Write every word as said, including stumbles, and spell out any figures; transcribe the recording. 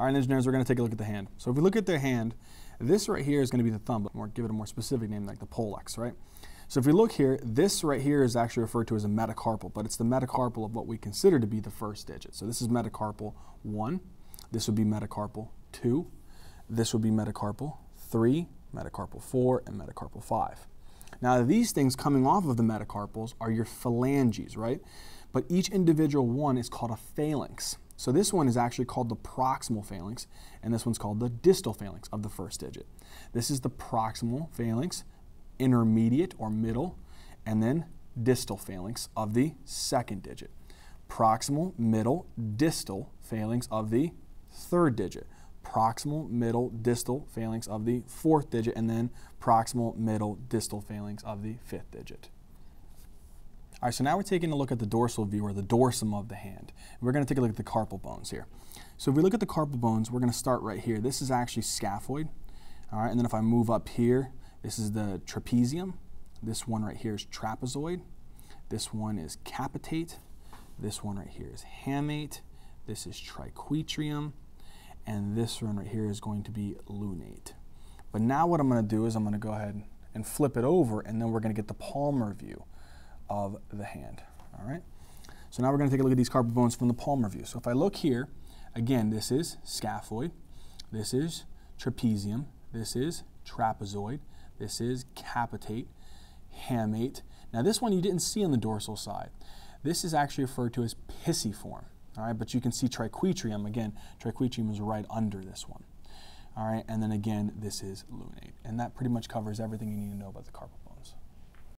All right, engineers, we're going to take a look at the hand. So if we look at the hand, this right here is going to be the thumb, but more, give it a more specific name like the pollex, right? So if we look here, this right here is actually referred to as a metacarpal, but it's the metacarpal of what we consider to be the first digit. So this is metacarpal one, this would be metacarpal two, this would be metacarpal three, metacarpal four, and metacarpal five. Now these things coming off of the metacarpals are your phalanges, right? But each individual one is called a phalanx. So this one is actually called the proximal phalanx, and this one's called the distal phalanx of the first digit. This is the proximal phalanx, intermediate or middle, and then distal phalanx of the second digit. Proximal, middle, distal phalanx of the third digit. Proximal, middle, distal phalanx of the fourth digit, and then proximal, middle, distal phalanx of the fifth digit. All right, so now we're taking a look at the dorsal view, or the dorsum of the hand. And we're going to take a look at the carpal bones here. So if we look at the carpal bones, we're going to start right here. This is actually scaphoid. All right, and then if I move up here, this is the trapezium. This one right here is trapezoid. This one is capitate. This one right here is hamate. This is triquetrium. And this one right here is going to be lunate. But now what I'm going to do is I'm going to go ahead and flip it over, and then we're going to get the palmar view of the hand. All right. So now we're going to take a look at these carpal bones from the palmar view. So if I look here, again, this is scaphoid, this is trapezium, this is trapezoid, this is capitate, hamate. Now this one you didn't see on the dorsal side. This is actually referred to as pisiform. All right, but you can see triquetrium. Again, triquetrium is right under this one. All right, and then again, this is lunate. And that pretty much covers everything you need to know about the carpal.